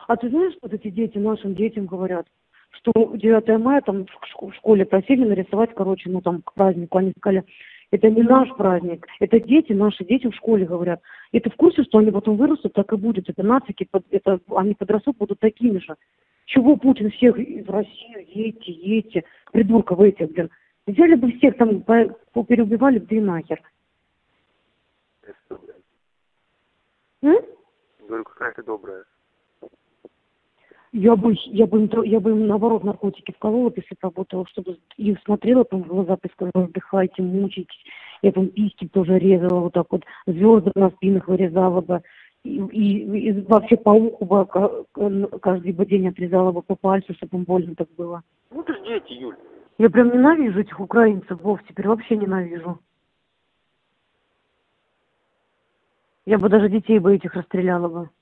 А ты знаешь, что эти дети нашим детям говорят? Что 9 мая там в школе просили нарисовать, короче, ну там к празднику. Они сказали, это не наш праздник, это дети, наши дети в школе говорят. И ты в курсе, что они потом вырастут, так и будет. Это нацики, это, они подрастут, будут такими же. Чего Путин всех в Россию, едьте, придурков этих, блин. Взяли бы всех там, переубивали бы и нахер. М? Говорю, какая ты добрая. Я бы им наоборот наркотики вколола, если бы работала, чтобы их смотрела, там в глаза, сказала, отдыхайте, мучайтесь. Я там письки тоже резала, вот так вот, звезды на спинах вырезала бы. И вообще по уху бы каждый бы день отрезала бы по пальцу, чтобы им больно так было. Ну это ж дети, Юль. Я прям ненавижу этих украинцев, Вов, теперь вообще ненавижу. Я бы даже детей бы этих расстреляла бы.